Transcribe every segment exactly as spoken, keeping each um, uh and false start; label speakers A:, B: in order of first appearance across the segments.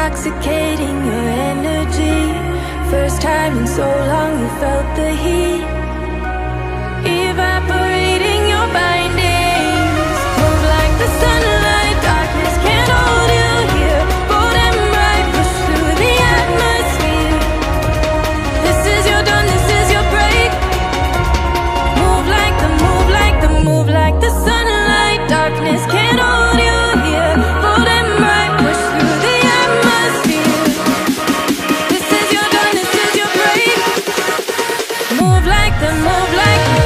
A: intoxicating your energy. First time in so long you felt the heat evaporating your bindings. Move like the sunlight, darkness can't hold you here. Bold and bright, push through the atmosphere. This is your dawn, this is your break. Move like the, move like the, move like the sunlight, darkness can't hold you here. Bold and bright, push through the atmosphere. This is your dawn, this is your break. Move like the, move like the.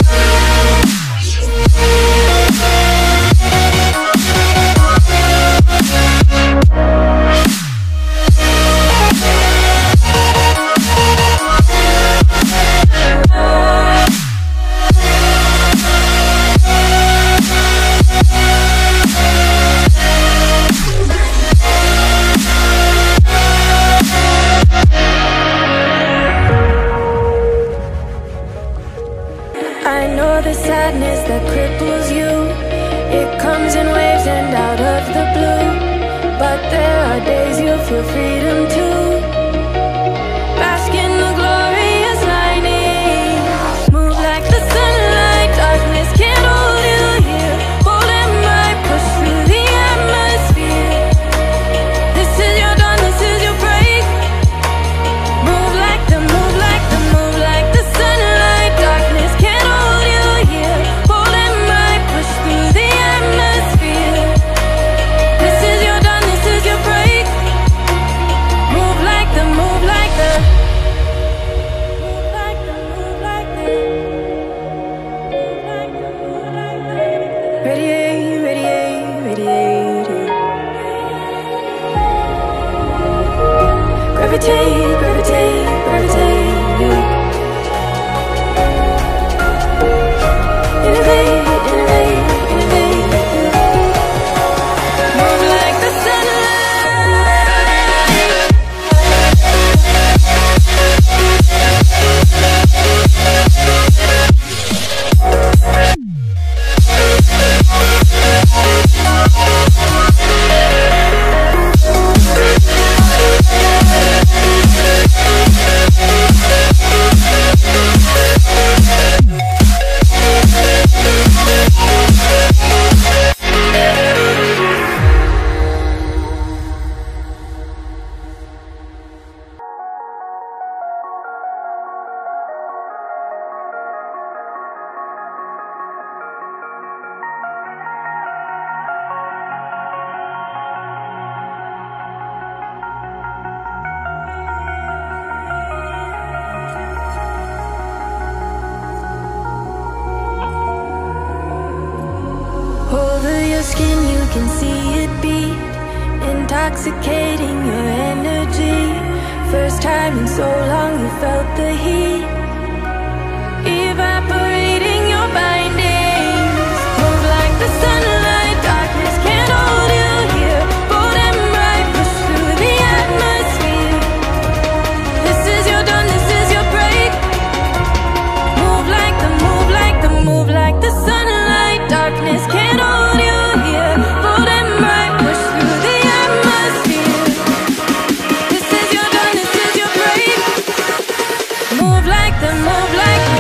A: I know the sadness that cripples you. It comes in waves and out of the blue. But there are days you feel freedom too. Bask in the glorious lightning. Move like the sunlight, darkness can't hold you here. Bold and bright, push through the atmosphere. This is your dawn, this is your break. Move like the, move like the, move like the sunlight, darkness can't hold you here. Bold and bright, push through the atmosphere. This is your dawn, this is your break. Move like the, move like the. Move like the, move like the. Move like the, move like the. Radiate, radiate, radiate. Gravitate, gravitate, gravitate. Innovate, innovate, innovate. Move like the over your skin, you can see it beat, intoxicating your energy. First time in so long you felt the heat evaporating your bindings. Move like the sunlight, darkness can't hold you here. Bold and bright, push through the atmosphere. This is your dawn, this is your break. Move like the, move like the, move like the sunlight, darkness can't hold you here. Bold and bright, push through the atmosphere. This is your dawn, this is your break. Move like the, move like the.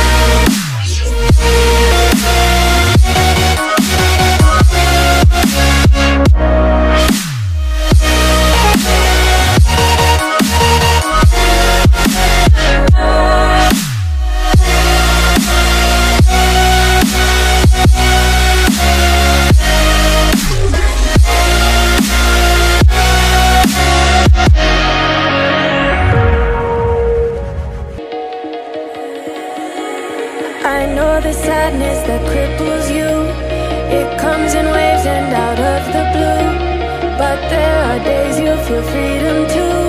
A: I know the sadness that cripples you. It comes in waves and out of the blue. But there are days you feel freedom too.